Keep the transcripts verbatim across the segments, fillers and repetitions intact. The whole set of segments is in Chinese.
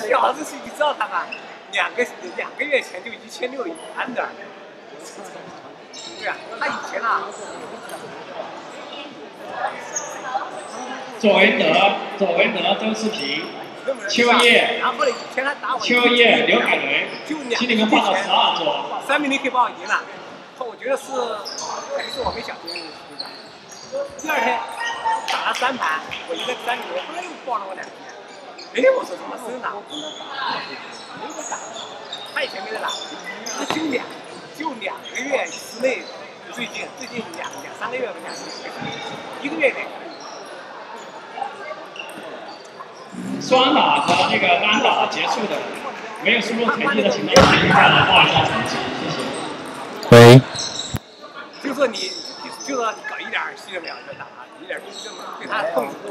小子是你知道他吗？两个两个月前就一千六一安的。对啊，他以前啊。 左文德，左文德，周世平，秋叶， 然后呢，以前他打我。 秋叶，刘凯伦， 就两请你们报到十二桌。 三比零可以把我赢了，我觉得是可能是我没想清楚。第二天打了三盘，我赢了三比零，后来又爆了我两局。哎，我说怎么真打？没得打，他以前没得打，这就两就两个月之内，最近最近两两三个月的两个月，一个月内。 双打和那个单打结束的，没有输入成绩的，请到台面下来报一下成绩，谢谢。 喂。 就说你，就说你搞一点戏都没有就打，一点戏都没有，对他控制。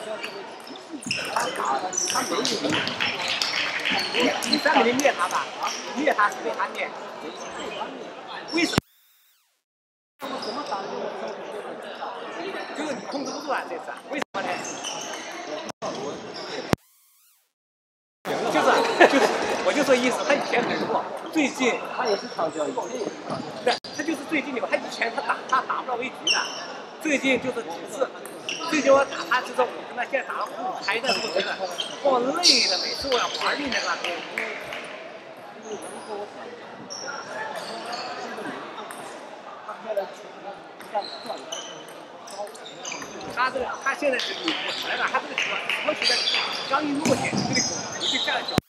他没赢。你三比零虐他吧，虐他是被他虐。为什么？就是你控制不住啊，这次为什么呢？就是就是，我就说意思，他以前很弱，最近他也是长交易。 对，他就是最近的，他以前他打他打不到危局的，最近就是几次，最近我打他之后，我跟他现在打了五开，但是我觉得我累的，每次我要玩命的那种。他这个，他现在是你来了，他这个球，我觉得刚一落点，这个球你就下来球。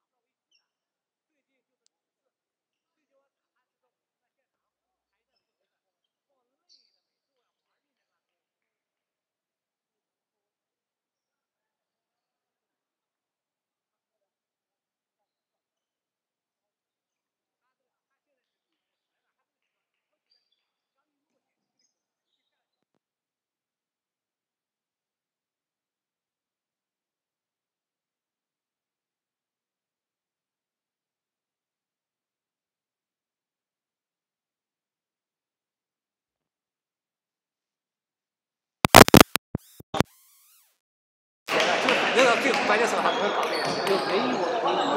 那个最关键时候他不会搞这个，就没有我没有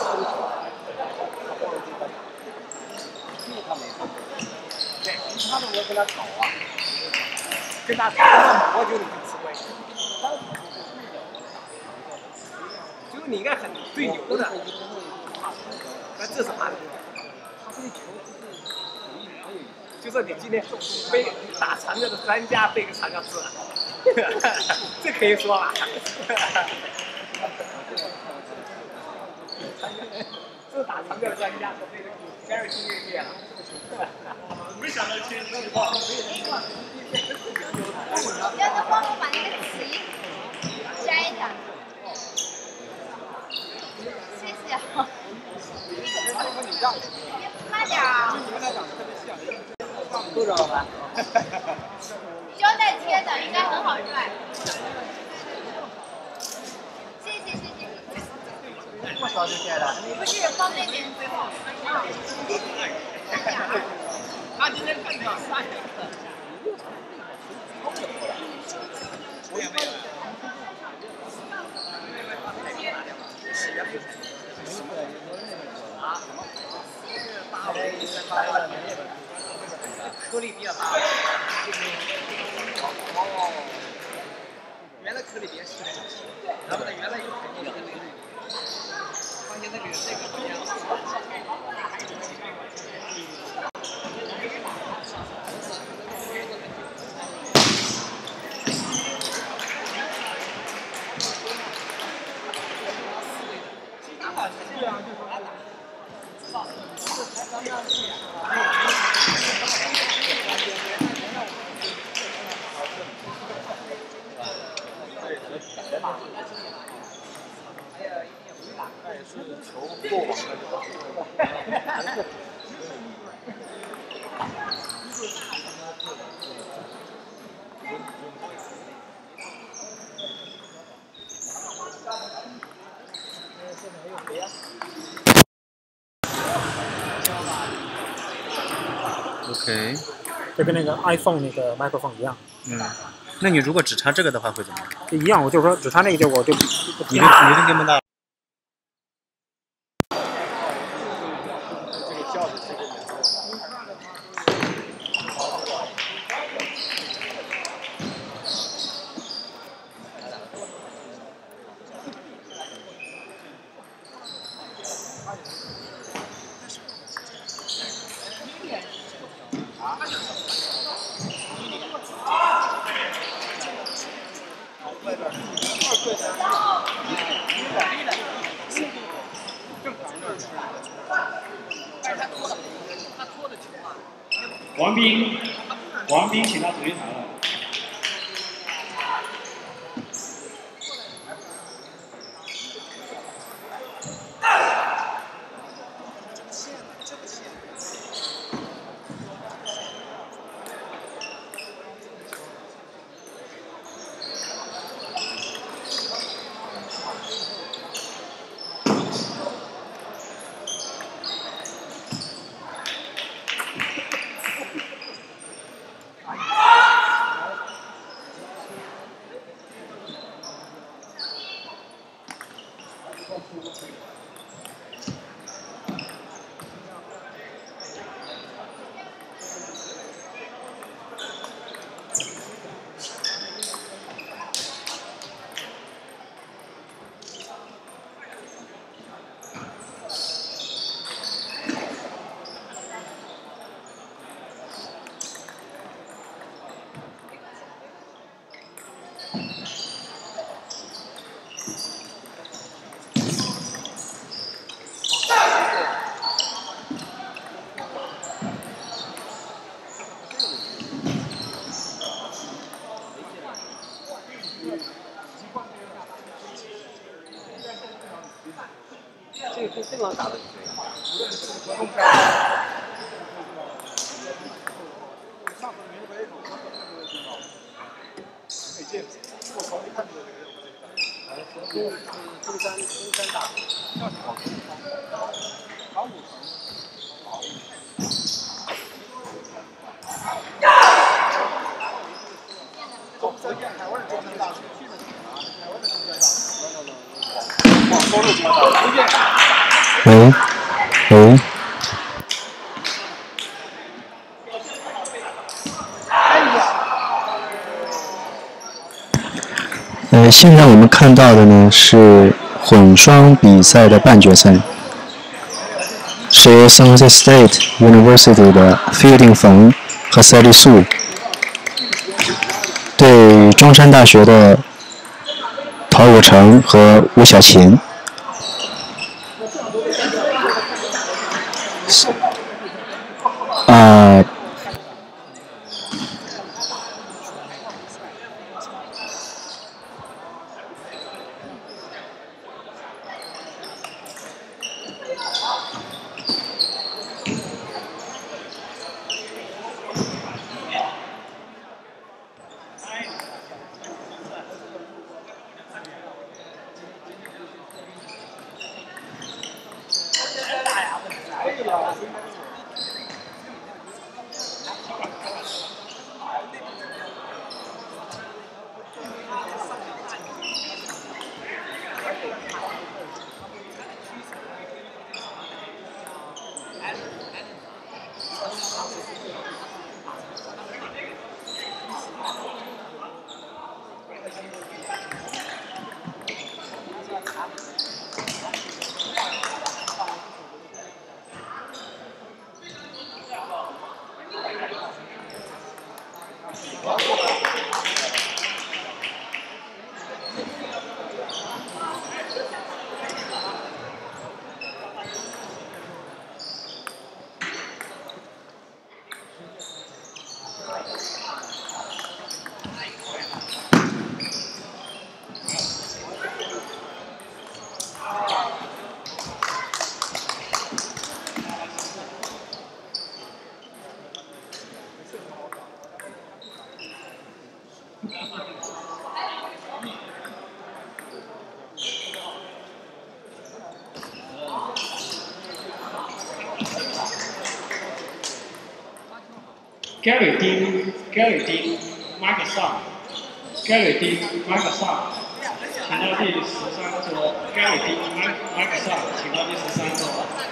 他没做，对，他的我跟他搞啊，跟他跟他磨就你很吃亏，就是你应该很最牛的，那这是他的，就是你今天背打长江的专家背个长江字。这可以说吧？这打长江的专家和这个第二经历练了。没想到签这个话。 要不帮我把那个旗摘下。谢谢啊。慢点啊。 够着了吧？ 胶带贴的应该很好拽。谢谢谢谢。 这么小就贴的？ 不是放那边。 他今天看到三个。我也没有。啊？颗粒比较大。哦，原来颗粒比较细，然后呢，原来有肯定有那个，发现那个这个好像。对啊，就是他打。 是球过网的。 OK， 就跟那个 iPhone 那个麦克风一样。 嗯，那你如果只插这个的话会怎么样？ 就一样，我就说只插那个就我就。 你就你就根本大。 王斌，王斌，请到主席台了。 这个跟这个打的是谁？中中山中山大学，考五中山台湾的中山大学去的台湾的中山大学，广州的中山大学。 喂，喂。呃，现在我们看到的呢是混双比赛的半决赛，是由 San Jose State University 的 Fielding 冯和赛丽素对中山大学的陶有成和吴小琴。啊。 Gary Dean Gary Dean Michael Sun，Gary Dean Michael Sun， 请到第十三桌。Gary Dean Michael Sun， 请到第十三桌。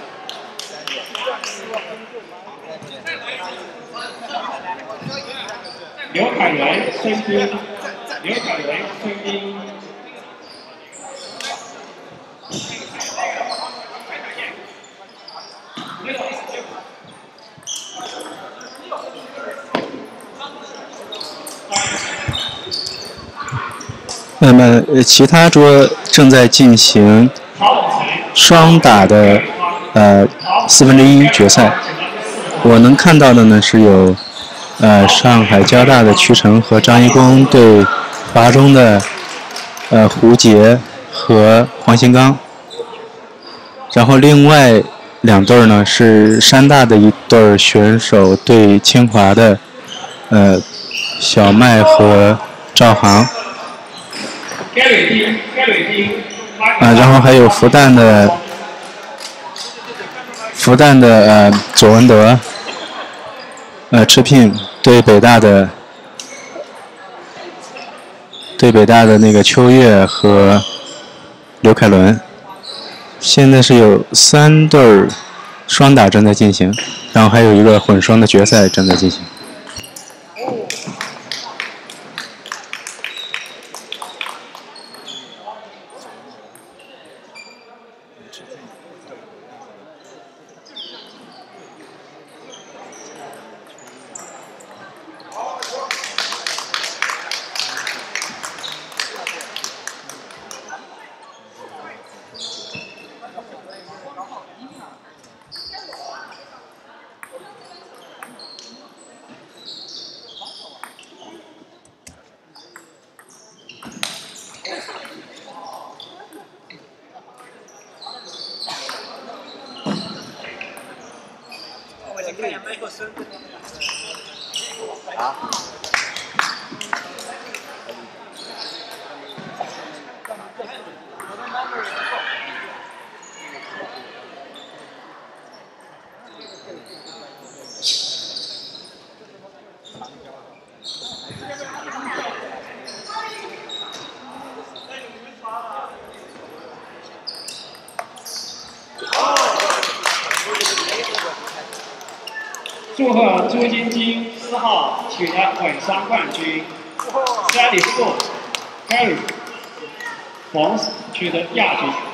刘凯伦、孙斌，刘凯伦、孙斌。 那么，呃，其他桌正在进行双打的呃四分之一决赛。 我能看到的呢是有，呃，上海交大的曲成和张一公对华中的呃胡杰和黄新刚，然后另外两对呢是山大的一对选手对清华的呃小麦和赵航。啊，然后还有复旦的复旦的呃左文德，呃吃聘对北大的对北大的那个秋月和刘凯伦。现在是有三对双打正在进行，然后还有一个混双的决赛正在进行。 啊。 祝贺朱晶晶四号取得混双冠军 ，thirty-four， Gary， 冯取得亚军。